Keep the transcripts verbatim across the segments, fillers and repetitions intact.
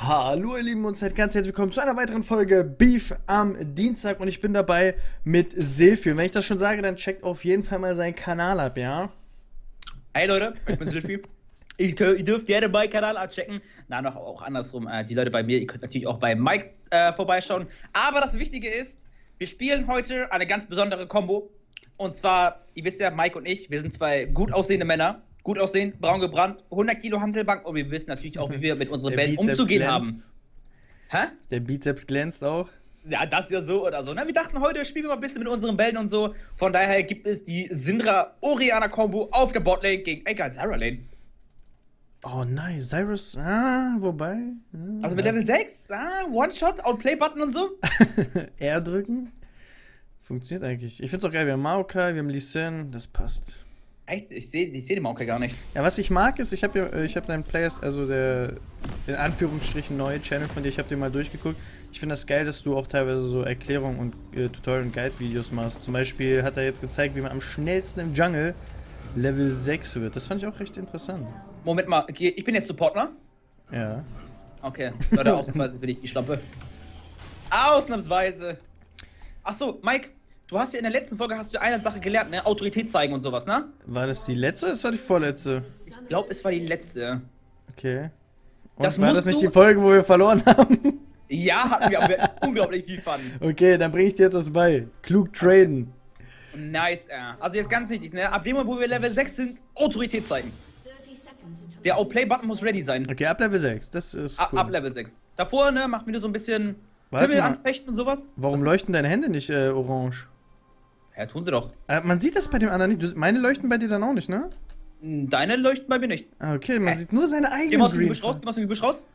Hallo ihr Lieben und seid ganz herzlich willkommen zu einer weiteren Folge Beef am Dienstag und ich bin dabei mit Silphi. Und wenn ich das schon sage, dann checkt auf jeden Fall mal seinen Kanal ab, ja? Hey Leute, ich bin Silphi. Ich, ihr dürft gerne meinen Kanal abchecken. Na, noch auch andersrum. Äh, die Leute bei mir, ihr könnt natürlich auch bei Mike äh, vorbeischauen. Aber das Wichtige ist, wir spielen heute eine ganz besondere Combo. Und zwar, ihr wisst ja, Mike und ich, wir sind zwei gut aussehende Männer. Gut aussehen, braun gebrannt, hundert Kilo Hantelbank und wir wissen natürlich auch, wie wir mit unseren Bällen umzugehen glänzt. haben. Hä? Der Bizeps glänzt auch. Ja, das ist ja so oder so. Na, wir dachten, heute spielen wir mal ein bisschen mit unseren Bällen und so. Von daher gibt es die Syndra-Orianna-Kombo auf der Botlane gegen Egal Zyra-Lane. Oh, nice. Cyrus, ah, wobei. Ja, also mit ja. Level sechs, ah, One-Shot, Outplay-Button und so. R drücken. Funktioniert eigentlich. Ich find's auch geil, wir haben Maokai, wir haben Lee Sin, das passt. Echt? Ich sehe ich seh den Maokai gar nicht. Ja, was ich mag ist, ich habe ja, ich habe deinen Players, also der in Anführungsstrichen neue Channel von dir, ich habe den mal durchgeguckt. Ich finde das geil, dass du auch teilweise so Erklärungen und äh, Tutorial- und Guide-Videos machst. Zum Beispiel hat er jetzt gezeigt, wie man am schnellsten im Jungle Level sechs wird. Das fand ich auch recht interessant. Moment mal, ich bin jetzt Supporter? Ja. Okay, Leute, ausnahmsweise bin ich die Schlampe. Ausnahmsweise. Achso, Mike. Du hast ja in der letzten Folge hast du eine Sache gelernt, ne? Autorität zeigen und sowas, ne? War das die letzte oder das war die vorletzte? Ich glaube, es war die letzte. Okay. Und das war das nicht die Folge, wo wir verloren haben? Ja, hatten wir, aber unglaublich viel Fun. Okay, dann bring ich dir jetzt was bei. Klug traden. Nice, äh. Also jetzt ganz wichtig, ne? Ab dem Moment, wo wir Level sechs sind, Autorität zeigen. Der Outplay-Button muss ready sein. Okay, ab Level sechs, das ist ab, cool. Ab Level sechs. Davor, ne, macht mir so ein bisschen Himmel anfechten und sowas. Warum was? Leuchten deine Hände nicht äh, orange? Ja, tun sie doch. Äh, man sieht das bei dem anderen nicht. Du, meine leuchten bei dir dann auch nicht, ne? Deine leuchten bei mir nicht. Ah, okay, man äh. sieht nur seine eigenen. Geh mal aus dem Gebüsch raus, geh mal aus dem Gebüsch raus.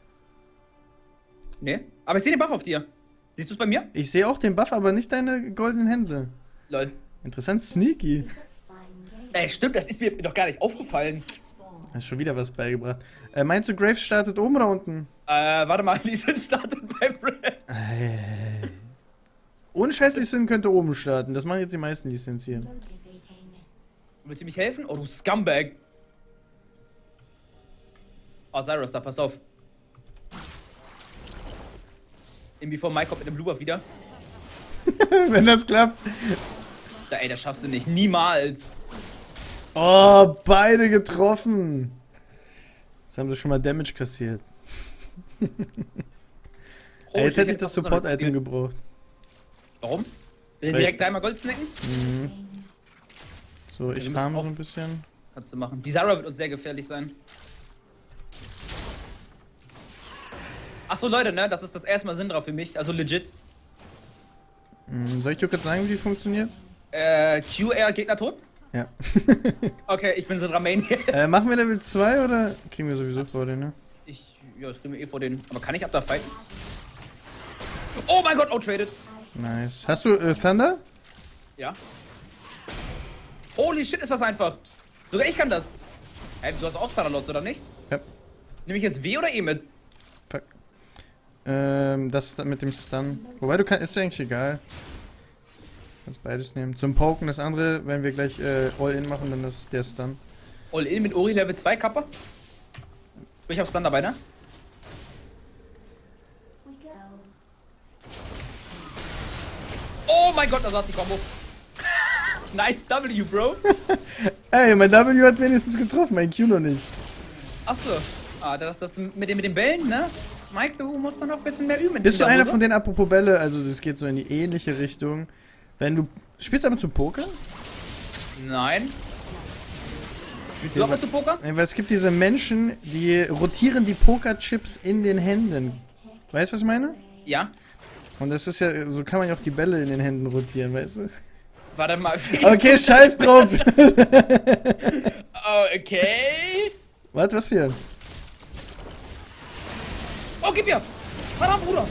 Nee, aber ich sehe den Buff auf dir. Siehst du es bei mir? Ich sehe auch den Buff, aber nicht deine goldenen Hände. Lol. Interessant, sneaky. Ey, stimmt, das ist mir doch gar nicht aufgefallen. Hast schon wieder was beigebracht. Äh, meinst du, Graves startet oben oder unten? Äh, warte mal, Lee Sin startet beim Red. Hey. Ohne Scheiß, Lee Sin könnte oben starten. Das machen jetzt die meisten Lee Sins hier. Willst du mich helfen? Oh, du Scumbag. Oh, Cyrus, da pass auf. Irgendwie vor Mike kommt mit dem Blue Buff wieder. Wenn das klappt. Da, ey, das schaffst du nicht. Niemals. Oh, beide getroffen. Jetzt haben sie schon mal Damage kassiert. Oh, ey, jetzt hätte ich das Support-Item gebraucht. Warum? Will direkt einmal Gold snacken? Mhm. So, ich farme noch ein bisschen. Kannst du machen. Die Zyra wird uns sehr gefährlich sein. Achso, Leute, ne? Das ist das erste Mal Syndra für mich. Also legit. Mhm. Soll ich dir kurz sagen, wie die funktioniert? Äh, Q R Gegner tot? Ja. Okay, ich bin Syndra Main hier. Äh, machen wir Level zwei oder kriegen wir sowieso vor den, ne? Ich, ja, das kriegen wir eh vor den. Aber kann ich ab da fighten? Oh mein Gott, outtraded. Nice. Hast du äh, Thunder? Ja. Holy shit, ist das einfach. Sogar ich kann das. Hey, du hast auch Thunderlords, oder nicht? Ja. Nehme ich jetzt W oder E mit? Fuck. Ähm, das mit dem Stun. Wobei du kannst, ist ja eigentlich egal. Kannst beides nehmen. Zum Poken, das andere, wenn wir gleich äh, All-In machen, dann ist der Stun. All-In mit Ori Level zwei Kappa? Ich hab Stun dabei, ne? Oh mein Gott, da saß die Combo. Nice W, Bro. Ey, mein W hat wenigstens getroffen, mein Q noch nicht. Achso. Ah, das, das mit den, mit den Bällen, ne? Mike, du musst dann noch ein bisschen mehr üben. Bist du einer von denen, apropos Bälle, also das geht so in die ähnliche Richtung. Wenn du... Spielst du aber zu Poker? Nein. Spielst du aber zu Poker? Weil es gibt diese Menschen, die rotieren die Pokerchips in den Händen. Weißt du, was ich meine? Ja. Und das ist ja, so kann man ja auch die Bälle in den Händen rotieren, weißt du? Warte mal. Okay, scheiß drauf. Okay. Warte, was hier? Oh, gib mir! Verdammt, Bruder!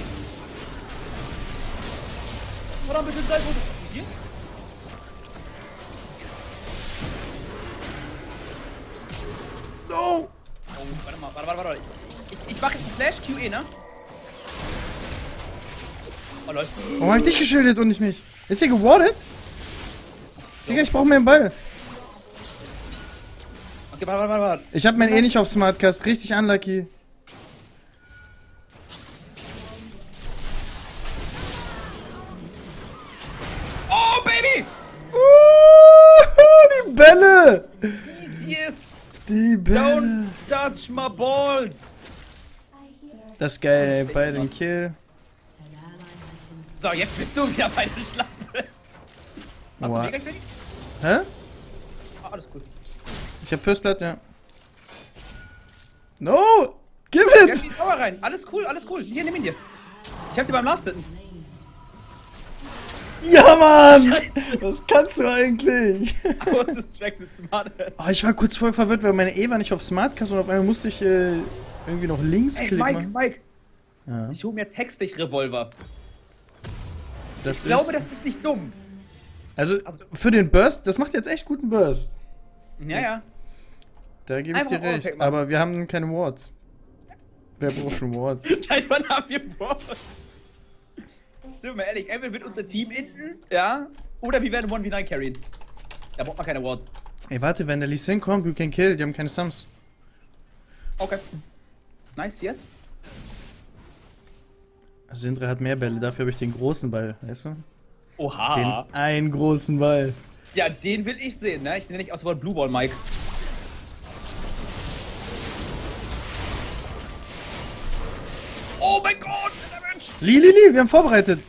Verdammt, bitte sei gut. Hier? No! Oh, warte mal, warte, warte, warte. Ich, ich mach jetzt einen Flash Q E, ne? Oh, Leute. Warum hab ich dich geschildert und nicht mich? Ist hier gewardet? Digga, ich brauch mehr einen Ball. Okay, warte, warte, warte. Ich hab mein eh nicht auf Smartcast, richtig unlucky. Bälle. Don't touch my balls. Das ist geil, ey. Bei den Kill. So, jetzt bist du wieder bei der Schlampe. Hast Wow. du Mega Quickie? Hä? Ah, alles cool. Ich hab First Blood, ja. No! Give Wir haben it! die Tower rein. Alles cool, alles cool. Hier, nimm ihn dir. Ich hab sie beim Last Hitten. Ja, Mann! Scheiße. Was kannst du eigentlich? I was distracted, smart. Oh, ich war kurz voll verwirrt, weil meine E war nicht auf Smartcast und auf einmal musste ich äh, irgendwie noch links Ey, klicken. Mike, Mike. Ja, Ich hole mir jetzt Hextech-Revolver. das Ich glaube, ist, das ist nicht dumm. also also- für den Burst, das macht jetzt echt guten Burst. Ja, ja. Da gebe ich Einfach dir recht. Overpack machen. Aber wir haben keine Wards. Wer braucht schon Wards? Seit wann haben wir Bock? Sind wir mal ehrlich, entweder wird unser Team inten, ja, oder wir werden eins gegen neun carryen. Da braucht man keine Wards. Ey, warte, wenn der Lee Sin kommt, you can kill, die haben keine Sums. Okay. Nice, jetzt. Syndra hat mehr Bälle, dafür habe ich den großen Ball, weißt du? Oha. Den einen großen Ball. Ja, den will ich sehen, ne? Ich nenne nicht aus dem Wort Blue Ball, Mike. Oh mein Gott, der Mensch! Lee, Lee, Lee, wir haben vorbereitet.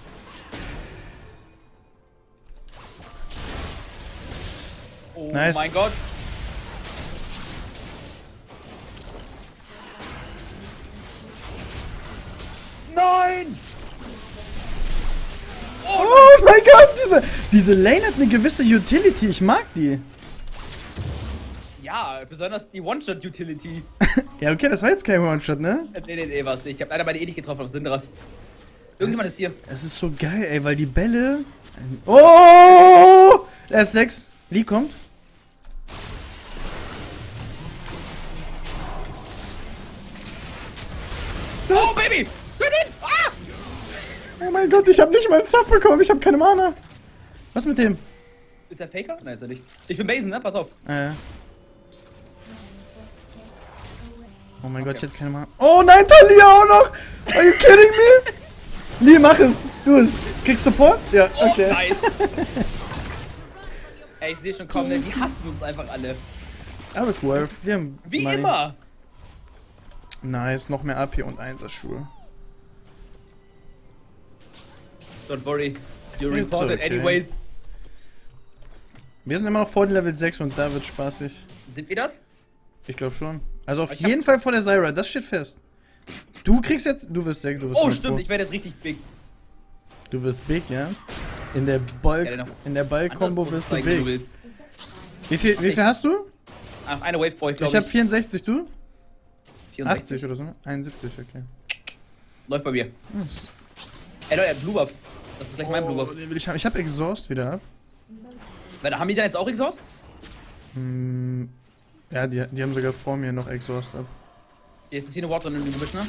Oh Nice. mein Gott. Nein! Oh mein Gott, diese, diese Lane hat eine gewisse Utility, ich mag die. Ja, besonders die One-Shot-Utility. Ja, okay, das war jetzt kein One-Shot, ne? Nee, nee, nee, war's nicht. Ich hab leider meine eh nicht getroffen auf Syndra. Irgendjemand Es- ist hier. Es ist so geil, ey, weil die Bälle... Oh! Er ist sechs. Lee kommt. Oh, Baby! Hört ihn! Ah! Oh mein Gott, ich habe nicht mal einen Sub bekommen, ich habe keine Mana. Was mit dem? Ist er Faker? Nein, ist er nicht. Ich bin Basen, ne? Pass auf. Äh. Oh mein Gott, ich hätte keine Mana. Oh nein, Talia auch noch! Are you kidding me? Lee, mach es. Du es. Kriegst Support? Ja, Oh, okay. nice. Ey, ich sehe schon kommen, ne? Die hassen uns einfach alle. Aber es ist worth. Wir haben Wie Money. immer. Nice, noch mehr A P und Einser-Schuhe. Don't worry. You It's reported okay. anyways. Wir sind immer noch vor den Level sechs und da wird spaßig. Sind wir das? Ich glaube schon. Also auf Ich hab- jeden Fall vor der Zyra, das steht fest. Du kriegst jetzt, du wirst sechs, du wirst Oh, Pro. stimmt. Ich werde jetzt richtig big. Du wirst big, ja? In der Ball, Ja, genau. in der Ball-Kombo Andersrum wirst du zeigen, wie du big. willst. Wie viel, wie viel hast du? Ach, eine Wave brauche ich, Ich glaube habe vierundsechzig, du? vierundsechzig. achtzig oder so, ne? einundsiebzig, okay. Läuft bei mir. Hm. Ey, Leute, Blue Buff. Das ist gleich mein Blue Oh, Buff. den will ich haben. Ich habe Exhaust wieder ab. Warte, haben die dann jetzt auch Exhaust? Hm, ja, die, die haben sogar vor mir noch Exhaust ab. Jetzt ist hier eine Water in dem Gebüsch, ne?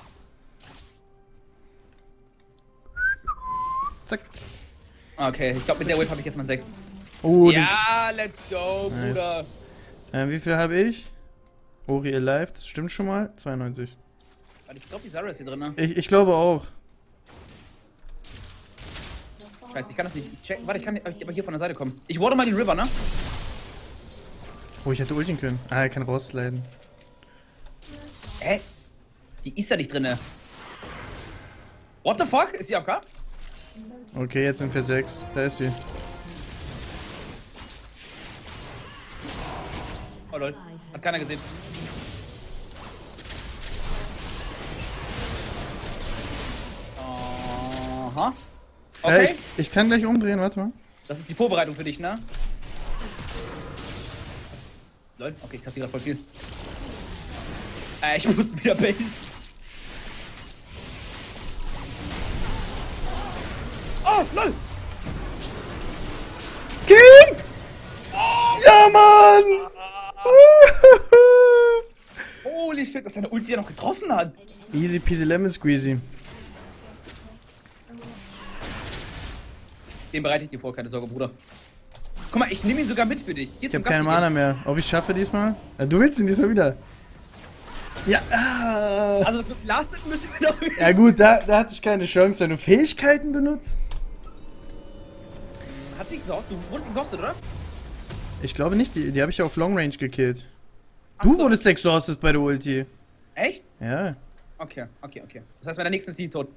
Zack. Okay, ich glaube, mit der Wave habe ich jetzt mal sechs. Oh, den- Ja, let's go, Nice. Bruder. Äh, wie viel habe ich? Ori Alive, das stimmt schon mal. zweiundneunzig. Warte, ich glaube, die Sarah ist hier drin, ne? Ich, ich glaube auch. Scheiße, ich kann das nicht checken. Warte, ich kann aber hier von der Seite kommen. Ich warte mal die River, ne? Oh, ich hätte ulten können. Ah, er kann raussliden. Hä? Die ist da nicht drinne. What the fuck? Ist die A F K? Okay, jetzt sind wir sechs. Da ist sie. Oh lol. Hat keiner gesehen. Aha. Äh, Okay. ich, ich kann gleich umdrehen, warte mal. Das ist die Vorbereitung für dich, ne? Lol, okay, ich kassiere voll viel. Äh, ich muss wieder Base. Oh, lol! King! Ja, Mann! Holy shit, dass deine Ulti ja noch getroffen hat. Easy peasy lemon squeezy. Den bereite ich dir vor, keine Sorge, Bruder. Guck mal, ich nehme ihn sogar mit für dich. Hier Ich habe keine Mana mehr. Ob ich schaffe diesmal? Ja, du willst ihn diesmal wieder. Ja, ah. Also das mit Last müssen wir noch üben. Ja gut, da, da hatte ich keine Chance, wenn du Fähigkeiten benutzt. Hat sie exhausted? Du wurdest exhausted, oder? Ich glaube nicht, die, die habe ich auf Long Range gekillt. Du so. wurdest exhausted bei der Ulti. Echt? Ja. Okay, okay, okay. Das heißt, bei der nächsten ist sie tot.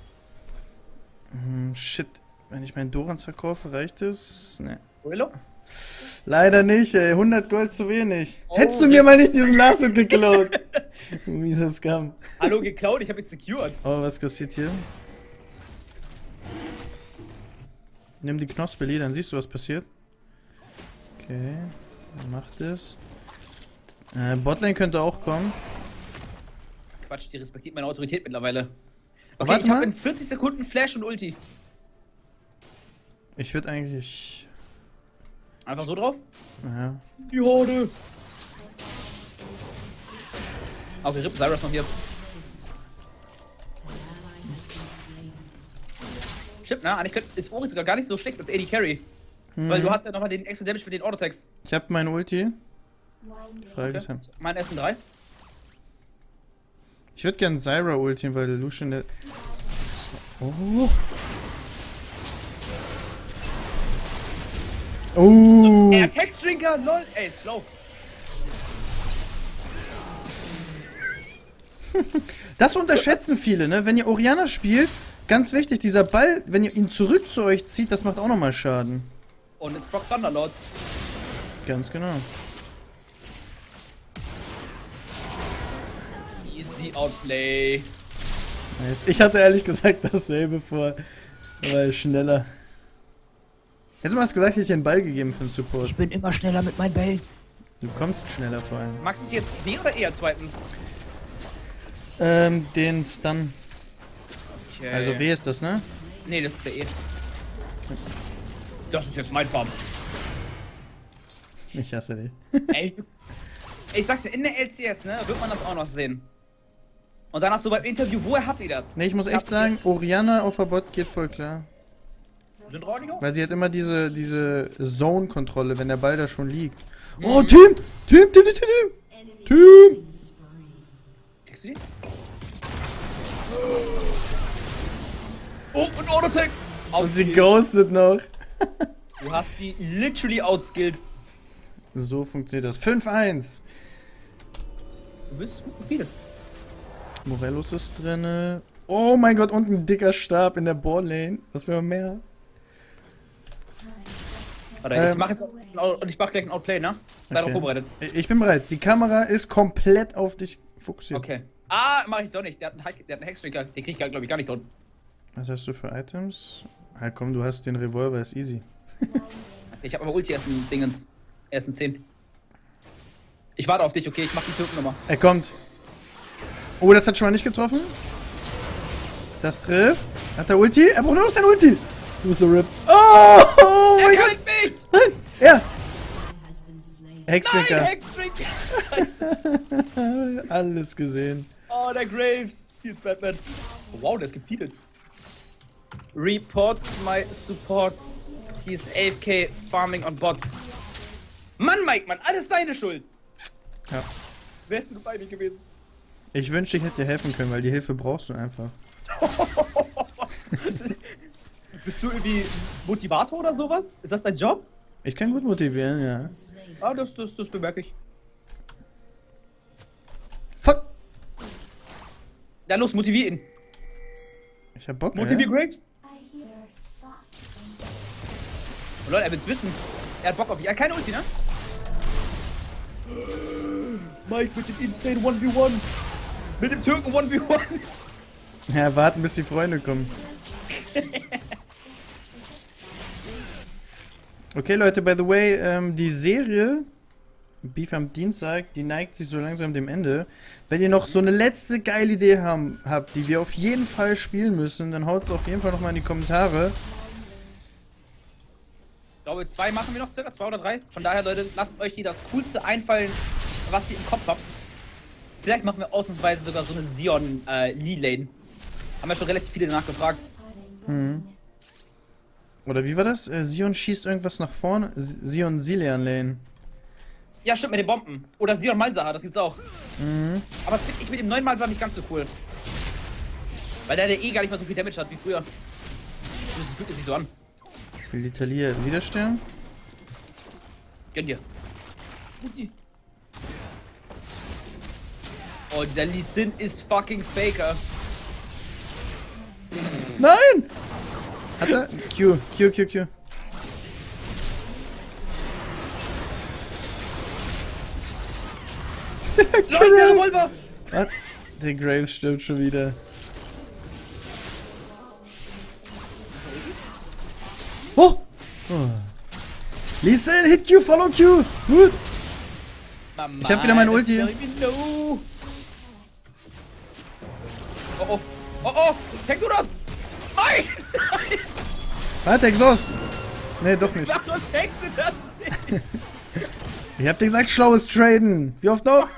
Hm, shit. Wenn ich meinen Dorans verkaufe, reicht es? Ne. Willow? Leider nicht, ey. hundert Gold zu wenig. Oh, Hättest du mir mal nicht diesen Last Hit geklaut. Mieser Scam. Hallo, geklaut? Ich hab jetzt secured. Oh, was passiert hier? Nimm die Knospe, dann siehst du, was passiert. Okay. Er macht es. Äh, Botlane könnte auch kommen. Quatsch, die respektiert meine Autorität mittlerweile. Oh, Okay, warte ich habe mal. in vierzig Sekunden Flash und Ulti. Ich würde eigentlich... Einfach so drauf? Ja. Die Horde. Okay, Rip, Cyrus noch hier. Stimmt, ne? Eigentlich könnt, ist Ori sogar gar nicht so schlecht als A D Carry. Hm. Weil du hast ja nochmal den extra Damage mit den Autotex. Ich habe meine Ulti. Die Frage ist Okay. ja... Mein S N drei. Ich würde gerne Zyra ultien, weil Lucian der... Oh. Oh. Er hat Hexdrinker, lol. Ey, slow. Das unterschätzen viele, ne? Wenn ihr Orianna spielt, ganz wichtig, dieser Ball, wenn ihr ihn zurück zu euch zieht, das macht auch nochmal Schaden. Und es braucht Thunderlords. Ganz genau. Easy Outplay. Nice. Ich hatte ehrlich gesagt dasselbe vor, aber schneller. Jetzt mal hast gesagt, ich hätte dir einen Ball gegeben für den Support. Ich bin immer schneller mit meinen Bällen. Du kommst schneller vor allem. Magst du jetzt D oder E als zweitens? Ähm, den Stun. Okay. Also W ist das, ne? Nee, das ist der E. Das ist jetzt mein Farm. Ich hasse dich. Ey, ich sag's dir, in der L C S, ne, wird man das auch noch sehen. Und dann hast du beim Interview, woher habt ihr das? Ne, ich muss echt sagen, Orianna auf der Bot geht voll klar. Sind Ronio? Weil sie hat immer diese, diese Zone-Kontrolle, wenn der Ball da schon liegt. Oh, Team! Team, Team, Team, Team! Team! Kriegst du die? Oh, und Autotech! Und sie ghostet noch. Du hast sie literally outskilled. So funktioniert das. fünf eins. Du bist gut gefeedet. Morellos ist drinne. Oh mein Gott, und ein dicker Stab in der Boardlane. Was will man mehr? Warte, Ähm, ich mach jetzt und ich mach gleich ein Outplay, ne? Sei Okay. darauf vorbereitet. Ich bin bereit. Die Kamera ist komplett auf dich fokussiert. Okay. Ah, mach ich doch nicht. Der hat einen, Hex- der hat einen Hexdrinker. Den krieg ich, glaube ich, gar nicht tot. Was hast du für Items? Ah komm, du hast den Revolver, ist easy. Ich habe aber Ulti erst in Dingens. Erst in zehn. Ich warte auf dich, okay? Ich mach die Türken nochmal. Er kommt. Oh, das hat schon mal nicht getroffen. Das trifft. Hat er Ulti? Er braucht nur noch sein Ulti. Du bist so RIP. Oh, oh Er mein kann Gott. mich! Nein, er. Nein, Hexdrinker. Hexdrinker! Alles gesehen. Oh, der Graves. Hier ist Batman. Oh, wow, der ist gefeedet. Report my support. He's A F K farming on bot. Mann, Mike, Mann, alles deine Schuld. Ja. Wärst du bei mir gewesen? Ich wünschte, ich hätte dir helfen können, weil die Hilfe brauchst du einfach. Bist du irgendwie Motivator oder sowas? Ist das dein Job? Ich kann gut motivieren, ja. Ah, das, das, das bemerke ich. Fuck. Ja, los, motivier ihn. Ich hab Bock, Motivier ja. Graves. Oh, Leute, er will's wissen. Er hat Bock auf dich. Er hat keine Ulti, ne? Mike mit dem Insane eins gegen eins. Mit dem Türken eins gegen eins. Ja, warten, bis die Freunde kommen. Okay, Leute, by the way, ähm, die Serie Beef am Dienstag, die neigt sich so langsam dem Ende. Wenn ihr noch so eine letzte geile Idee haben, habt, die wir auf jeden Fall spielen müssen, dann haut es auf jeden Fall nochmal in die Kommentare. Ich glaube, zwei machen wir noch circa, zwei oder drei. Von daher, Leute, lasst euch hier das Coolste einfallen, was ihr im Kopf habt. Vielleicht machen wir ausnahmsweise sogar so eine Sion äh, Lee-Lane. Haben ja schon relativ viele nachgefragt. Hm. Oder wie war das? Äh, Sion schießt irgendwas nach vorne. S- Sion Zilean Lane. Ja, stimmt, mit den Bomben. Oder Sion Malzahar, das gibt's auch. Mhm. Aber das finde ich mit dem neuen Malzahar nicht ganz so cool. Weil der, der eh gar nicht mehr so viel Damage hat wie früher. Das fühlt sich so an. Will die Talia wieder sterben? Gönn dir. Uti. Oh, dieser Lee Sin ist fucking Faker. Nein! Hat er? Q, Q, Q, Q. Leute, der Revolver! Was? Der Graves stirbt schon wieder. Oh! Oh. Listen, hit Q, follow Q! Gut! Mama, Ich hab wieder mein Ulti. Oh oh! Oh oh! Tank du das! Nein! Nein! Warte, Exhaust! Nee, doch nicht. Warum tankst du das nicht? Ich hab dir gesagt, schlaues Traden! Wie oft noch?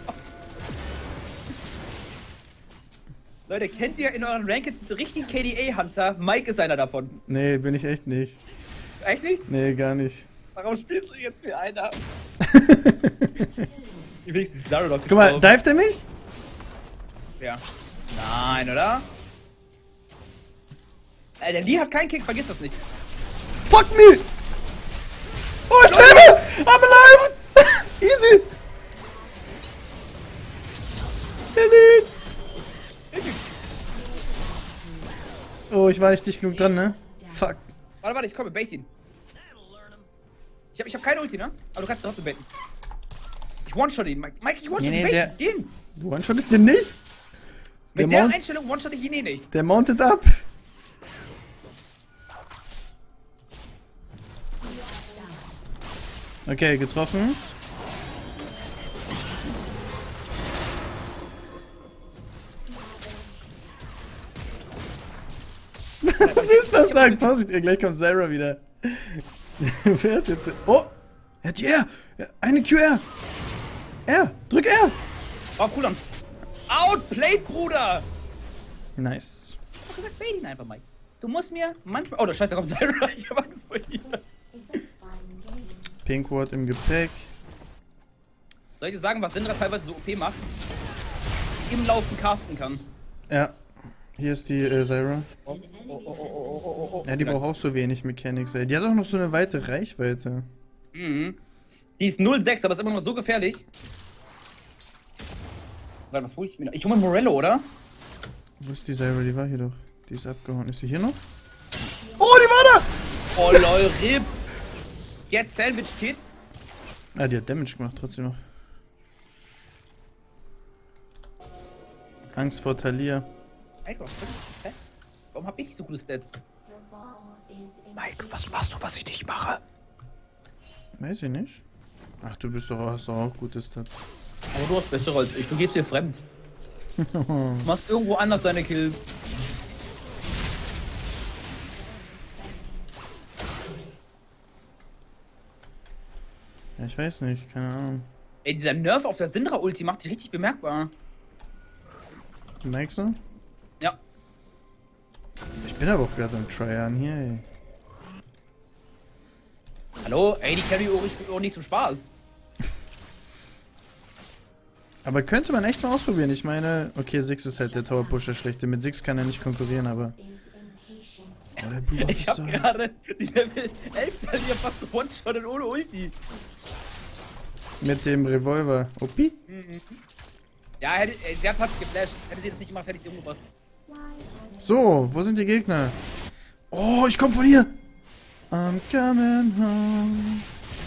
Leute, kennt ihr in euren Rankings diese richtigen K D A-Hunter? Mike ist einer davon. Nee, bin ich echt nicht. Echt nicht? Nee, gar nicht. Warum spielst du jetzt wie einer? Ich will die Zara doch Guck mal, dived er mich? Ja. Nein, oder? Äh, der Lee hat keinen Kick, vergiss das nicht. Fuck me! Oh, ich lebe! I'm alive! Easy! Elite! Oh, ich war nicht dicht genug dran, ne? Fuck. Warte, warte, ich komme, bait ihn. Ich hab, ich hab keine Ulti, ne? Aber du kannst trotzdem baiten. Ich one-shot ihn, Mike. Mike, ich one-shot Nee, ihn, nee, bait ihn. Du one-shottest den nicht? Mit Der der Mount- Einstellung one-shot ich ihn eh nicht. Der mounted up. Okay, getroffen. Was ist das da? Vorsicht, gleich kommt Sarah wieder. Wer ist jetzt? Oh! Er hat die R! Eine Q R! R! Drück R! Oh, cool. Outplayed, Bruder! Nice. Ich hab gesagt, bait ihn einfach, Mike. Du musst mir manchmal. Oh, der Scheiße, da kommt Zara. Ich hab Angst vor ihr. Pink Ward im Gepäck. Soll ich dir sagen, was Syndra teilweise so O P macht? Dass sie im Laufen casten kann. Ja. Hier ist die äh, Zyra. Oh, oh, oh, oh, oh, oh, oh. Ja, die braucht auch so wenig Mechanics, ey. Die hat auch noch so eine weite Reichweite. Mhm. Die ist null sechs, aber ist immer noch so gefährlich. Warte, was hol ich mir? Ich hol mir Morello, oder? Wo ist die Zyra? Die war hier doch. Die ist abgehauen. Ist sie hier noch? Oh, die war da! Oh lol, R I P. Get Sandwich Kid. Ah, die hat Damage gemacht, trotzdem noch. Angst vor Talia. Ey, du hast wirklich gute Stats? Warum hab ich so gute Stats? Mike, was machst du, was ich nicht mache? Weiß ich nicht. Ach, du bist doch, hast doch auch gute Stats. Aber du hast bessere als ich, du gehst mir fremd. Du machst irgendwo anders deine Kills. Ja, ich weiß nicht, keine Ahnung. Ey, dieser Nerf auf der Syndra-Ulti macht sich richtig bemerkbar. Merkst du? Ja. Ich bin aber auch gerade am Tryon hier, ey. Hallo? Ey, die Carry-Ori spielt auch nicht zum Spaß. Aber könnte man echt mal ausprobieren. Ich meine, okay, Six ist halt der Tower-Pusher schlechte. Mit Six kann er nicht konkurrieren, aber... Oh, der Blue Ich hab gerade die Level elf Talia fast gewone-shottet ohne Ulti. Mit dem Revolver. O P? Mhm. Ja, hätte, äh, sie hat fast geflasht. Hätte sie das nicht gemacht, hätte ich sie umgebracht. So, wo sind die Gegner? Oh, ich komm von hier! I'm coming home.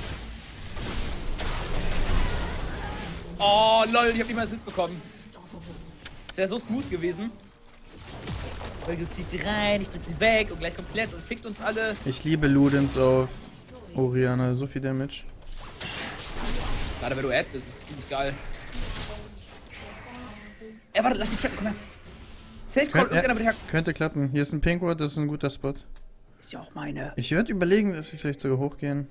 Oh, lol, ich hab nicht mal Assist bekommen. Das wäre so smooth gewesen. Weil du ziehst sie rein, ich drück sie weg und gleich kommt Klett und fickt uns alle. Ich liebe Ludens auf Orianna, so viel Damage. Gerade wenn du add, das ist ziemlich geil. Ey, warte, lass die tracken, komm her. Safe Call, Könnt, irgendeiner ja, wird her. könnte klappen. Hier ist ein Pinkward, das ist ein guter Spot. Ist ja auch meine. Ich würde überlegen, dass wir vielleicht sogar hochgehen.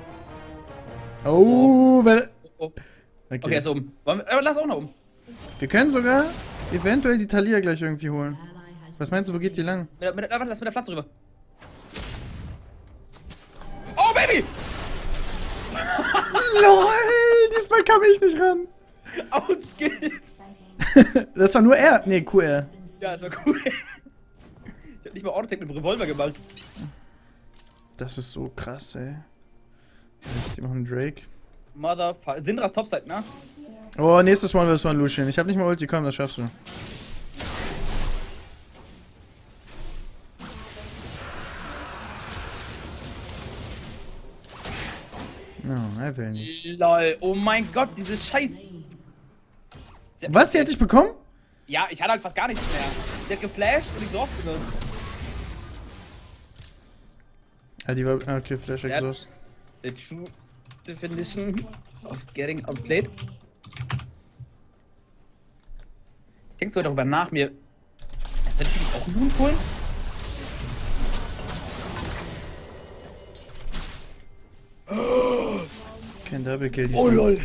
Oh, oh. Weil... Oh, oh. Okay, Okay, er ist oben. Wollen wir, aber lass auch noch oben. wir können sogar eventuell die Talia gleich irgendwie holen. Was meinst du, wo geht die lang? Mit, der- mit, der- warte, lass mit der Platz rüber. Oh, Baby! LOL, diesmal kam ich nicht ran. Outskills! Das war nur R. Nee, Q R. Ja, das war cool. Ich hab nicht mal Autotech mit dem Revolver gemacht. Das ist so krass, ey. Mist, die machen Drake. Motherfucker. Syndras Topside, ne? Oh, nächstes One vs One Lucian. Ich hab nicht mal Ulti, komm, das schaffst du. No, er will nicht. Lol, oh mein Gott, dieses Scheiß. Was, die hätte ich bekommen? Ja, ich hatte halt fast gar nichts mehr. Die hat geflasht und ich so oft benutzt. Ja, die war. Okay, Flash Exhaust. The true definition of getting outplayed. Ich denke sogar darüber nach, mir. Soll ich mir auch Loons holen? Kein Double Kill. Oh lol.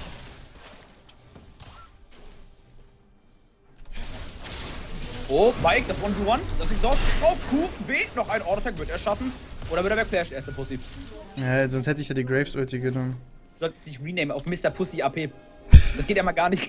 Oh, Mike, das one to one. Das ist dort. Oh, Q, W, noch ein Auto-Attack wird erschaffen. Oder wird er wegflasht, erste Pussy. Ja, sonst hätte ich ja die Graves Ulti genommen. Du solltest dich renamen auf Mister Pussy A P. Das geht ja mal gar nicht.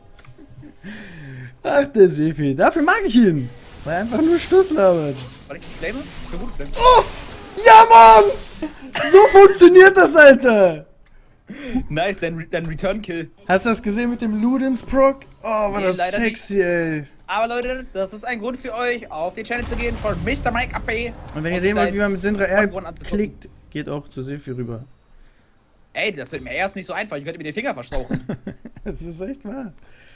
Ach, der Sefi. Dafür mag ich ihn. Weil er einfach nur Stuss labert. War ich das Flame? Ich bin gut Flame. Oh! Ja, Mann! So funktioniert das, Alter! Nice, dein, dein Return-Kill. Hast du das gesehen mit dem Ludens Proc? Oh, war Nee, das leider sexy, ey. Aber Leute, das ist ein Grund für euch, auf die Channel zu gehen von Mister Mike A P. Und wenn ihr sehen wollt, wie man mit Syndra R One anzugucken. klickt, geht auch zu Sefi rüber. Ey, das wird mir erst nicht so einfach. Ich werde mir den Finger verstauchen. Das ist echt wahr.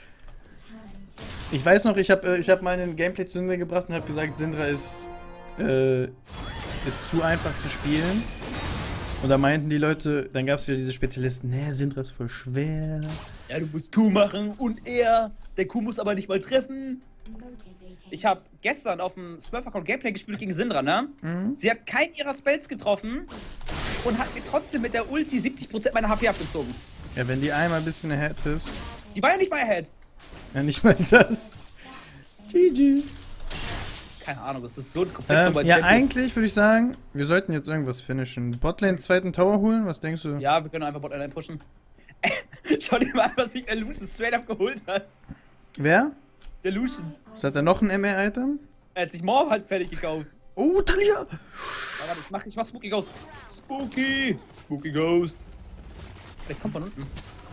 Ich weiß noch, ich habe ich hab mal einen Gameplay zu Syndra gebracht und habe gesagt, Syndra ist, äh, ist zu einfach zu spielen. Und da meinten die Leute, dann gab es wieder diese Spezialisten, ne, Syndra ist voll schwer. Ja, du musst Q machen und er. Der Q muss aber nicht mal treffen. Ich habe gestern auf dem Smurf-Account Gameplay gespielt gegen Syndra, ne? Mhm. Sie hat keinen ihrer Spells getroffen und hat mir trotzdem mit der Ulti siebzig Prozent meiner H P abgezogen. Ja, wenn die einmal ein bisschen ahead ist. Die war ja nicht mal ahead. Ja, nicht mal das. G G. Keine Ahnung, das ist so ein komplett Ähm, dummer ja, Champion. eigentlich würde ich sagen, wir sollten jetzt irgendwas finishen. Botlane zweiten Tower holen, was denkst du? Ja, wir können einfach Bot allein pushen. Schau dir mal an, was sich der Lucian straight up geholt hat. Wer? Der Lucian. Was hat er noch ein M R-Item? Er hat sich Morb halt fertig gekauft. Oh, Talia! Aber warte, ich mach, ich mach Spooky Ghosts. Spooky! Spooky Ghosts. Vielleicht kommt von unten.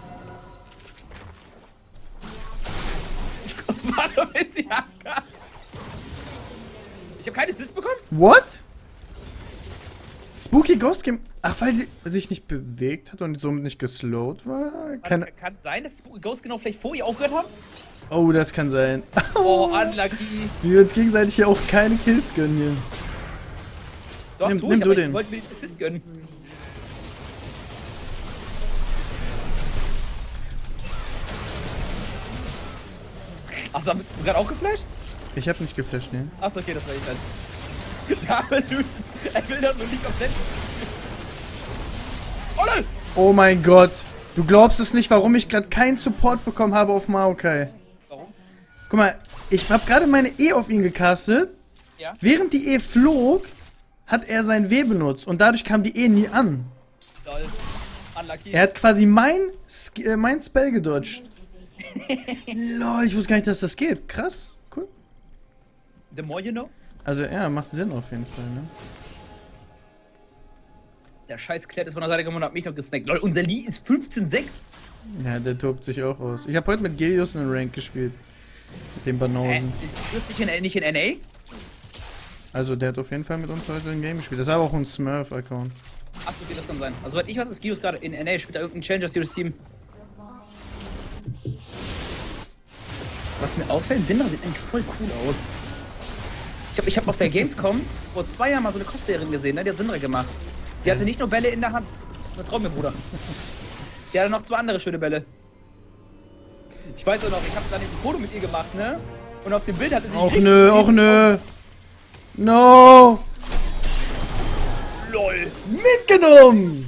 Ich warte, bis sie abkam. Ich hab keine Assist bekommen? What? Spooky Ghost Game. Ach, weil sie sich nicht bewegt hat und somit nicht geslowt war? Kann, Kann, kann sein, dass Spooky Ghosts genau vielleicht vor ihr aufgehört haben? oh, das kann sein. Oh, unlucky. Wie wir uns gegenseitig hier auch keine Kills gönnen hier. Doch, Nimm- tu nimm ich, du aber den. ich wollte mir den Assist gönnen. Achso, bist du gerade auch geflasht? Ich hab nicht geflasht, ne? Achso, okay, das war ich dann. Da, Lucian. Er will doch nur nicht auf Send. Oh nein! Oh mein Gott. Du glaubst es nicht, warum ich gerade keinen Support bekommen habe auf Maokai. Warum? Guck mal, ich habe gerade meine E auf ihn gecastet. Ja. Während die E flog, hat er sein W benutzt und dadurch kam die E nie an. Lol. Unlucky. Er hat quasi mein, Sk äh, mein Spell gedodged. Lol, ich wusste gar nicht, dass das geht. Krass, cool. The more you know. Also ja, macht Sinn auf jeden Fall, ne? Der scheiß Klett ist von der Seite gekommen und hat mich noch gesnackt. Lol, unser Lee ist fünfzehn sechs. Ja, der tobt sich auch aus. Ich habe heute mit Gilius einen Rank gespielt. Mit dem Hä? Banausen. Ist das nicht in, nicht in N A? Also der hat auf jeden Fall mit uns heute ein Game gespielt. Das war aber auch ein Smurf-Account. Achso, okay, das kann sein. Also, soweit ich weiß, ist Gius gerade in N A, spielt da irgendein Challenger Series Team. Was mir auffällt, Syndra sieht eigentlich voll cool aus. Ich habe ich hab auf der Gamescom vor zwei Jahren mal so eine Cosplayerin gesehen, ne? Die hat Syndra gemacht. Die hatte nicht nur Bälle in der Hand. Vertrau mir, Bruder. Die hatte noch zwei andere schöne Bälle. Ich weiß auch noch, ich habe dann ein Foto mit ihr gemacht, ne? Und auf dem Bild hatte sie. Och nö, och nö. No! LOL! Mitgenommen!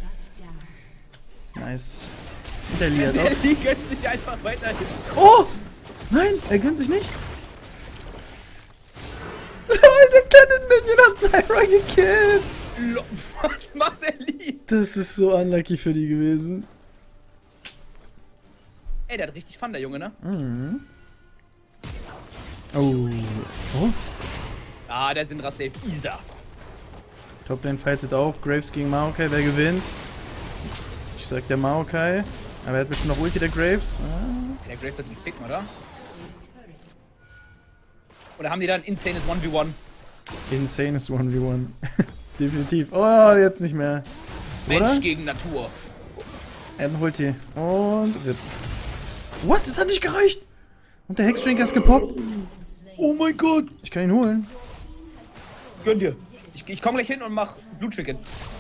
Nice. Und der Lee hat Der auch. Lee gönnt sich einfach weiterhin. Oh! Nein, er gönnt sich nicht. Lol, der Cannon Minion hat Zyra gekillt. LOL, was macht der Lee? Das ist so unlucky für die gewesen. Ey, der hat richtig Fun, der Junge, ne? Mhm. Oh. Oh. Ah, der Syndra safe. Easy da. Toplane fightet auch. Graves gegen Maokai. Wer gewinnt? Ich sag der Maokai. Aber er hat bestimmt noch Ulti, der Graves. Ah. Der Graves hat ihn ficken, oder? Oder haben die dann insanes one v one? Insanes one v one. Definitiv. Oh, jetzt nicht mehr. Mensch oder? gegen Natur. Er hat einen Ulti. Und... R I P. What? Das hat nicht gereicht! Und der Hexdrinker ist gepoppt. Oh mein Gott! Ich kann ihn holen. Gönn dir. Ich, ich komm gleich hin und mach Blutchicken.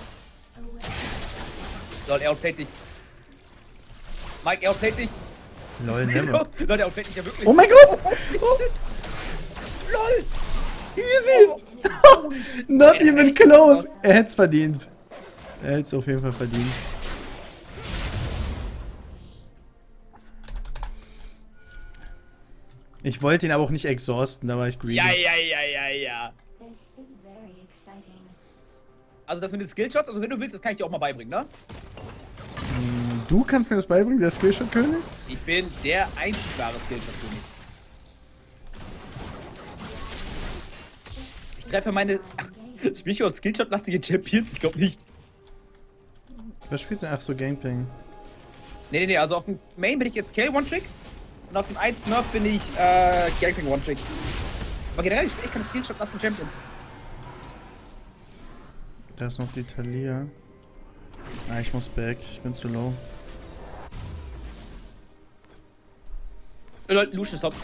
Lol, er outplayt dich. Mike, er outplayt dich. Lol, never. Leute, er outplayt dich ja wirklich. Oh mein Gott! Oh. Lol! Easy! Not even close! Er hätte es verdient. Er hätte es auf jeden Fall verdient. Ich wollte ihn aber auch nicht exhausten, da war ich greedy. Ja, ja, ja, ja, ja. Also das mit den Skillshots, also wenn du willst, das kann ich dir auch mal beibringen, ne? Du kannst mir das beibringen, der Skillshot-König? Ich bin der einzig wahre Skillshot-König. Ich treffe meine... Spiel ich auf Skillshot-lastige Champions? Ich glaube nicht. Was spielst du? Ach so, Gameplay. Nee, nee, nee, also auf dem Main bin ich jetzt Kale One-Trick. Und auf dem eins Nerf bin ich äh, Gameplay One-Trick. Aber generell, ich spiele echt keine Skillshot-lastigen Champions. Da ist noch die Talia. Ah, ich muss back. Ich bin zu low. Leute, Lucius top.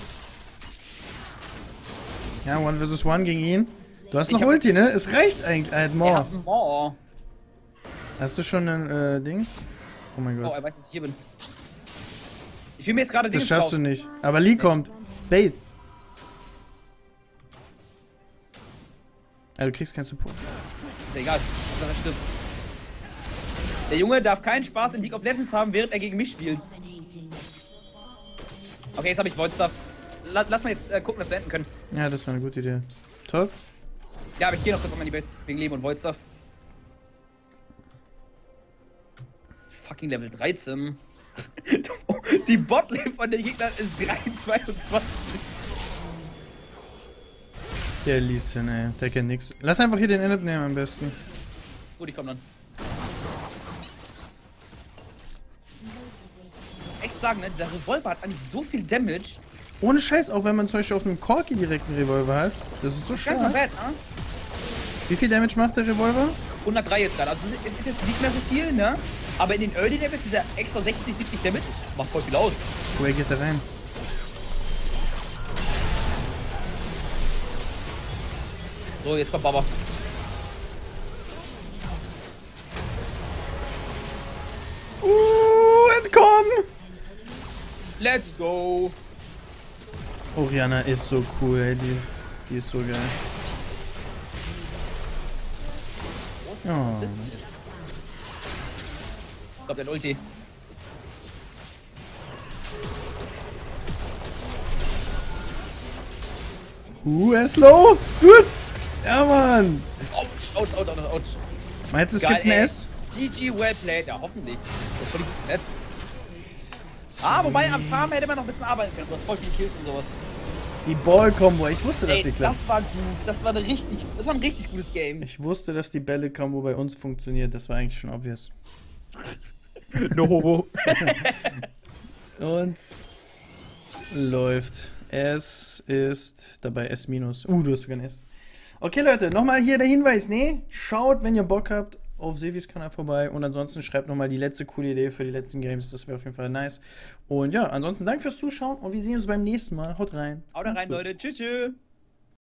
Ja, one versus one gegen ihn. Du hast Ich noch hab- Ulti, ne? Es reicht eigentlich. Er hat Er more. hat einen More. Hast du schon ein äh, Dings? Oh mein Oh, Gott. er weiß, dass ich hier bin. Ich will mir jetzt gerade Das Dinge schaffst du nicht. Aber Lee kommt. Bait. Ah, du kriegst keinen Support. Ist ja egal. Das stimmt. Der Junge darf keinen Spaß in League of Legends haben, während er gegen mich spielt. Okay, jetzt habe ich Void Stuff. La lass mal jetzt äh, gucken, dass wir enden können. Ja, das war eine gute Idee. Top. Ja, aber ich gehe noch kurz auf meine Base. Wegen Leben und Void Stuff. Fucking Level dreizehn. Die Botlane von den Gegnern ist drei zweiundzwanzig. Der Lee Sin, ey. Der kennt nix. Lass einfach hier den Init nehmen am besten. Gut, ich komm dann. Echt sagen, ne? Dieser Revolver hat eigentlich so viel Damage. Ohne Scheiß, auch wenn man zum Beispiel auf einem Corki direkt einen Revolver hat. Das ist so Gar nicht mal stark. bad, ne? Wie viel Damage macht der Revolver? hundertdrei jetzt gerade. Also es ist jetzt nicht mehr so viel, ne? Aber in den Early Levels, dieser extra sechzig, siebzig Damage, das macht voll viel aus. Woher geht der rein? So, jetzt kommt Baba. Uh, entkommen! Let's go! Orianna ist so cool, ey. Die, die ist so geil. Oh. Was ist denn das? Ich glaub, der hat Ulti. Uh, er ist low! Gut! Ja, Mann! Ouch, ouch, ouch, ouch, ouch. Meinst du, es Geil, gibt ein ey. S? G G, well played. Ja, hoffentlich. Das ist voll ein gutes Netz. Ah, wobei am Farm hätte man noch ein bisschen arbeiten können. Du hast voll viele Kills und sowas. Die Ball-Combo. Ich wusste, dass Ey, sie klappt. das war gut. Das war, eine richtig, das war ein richtig gutes Game. Ich wusste, dass die Bälle-Combo bei uns funktioniert. Das war eigentlich schon obvious. No homo. Und läuft. S ist dabei S minus. Uh, du hast sogar ein S. Okay, Leute, nochmal hier der Hinweis. Nee, schaut, wenn ihr Bock habt, auf Sevis Kanal vorbei. Und ansonsten schreibt nochmal die letzte coole Idee für die letzten Games. Das wäre auf jeden Fall nice. Und ja, ansonsten danke fürs Zuschauen. Und wir sehen uns beim nächsten Mal. Haut rein. Haut rein, Macht's gut. Leute. Tschüss, tschüss.